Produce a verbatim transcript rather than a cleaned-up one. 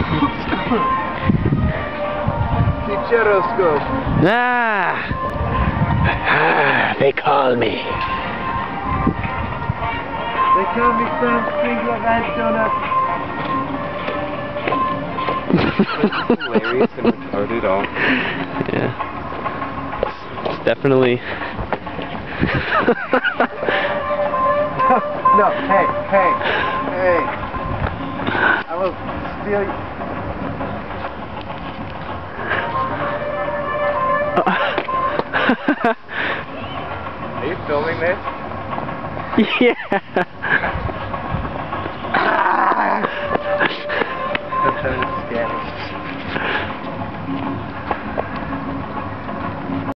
Futuroscope. Ah! Ah, they call me. They call me Sam Sprinkler Ranch Donut. Hilarious and retarded all. Yeah. It's definitely. No, hey, hey, hey. I will steal you. Are you filming this? Yeah.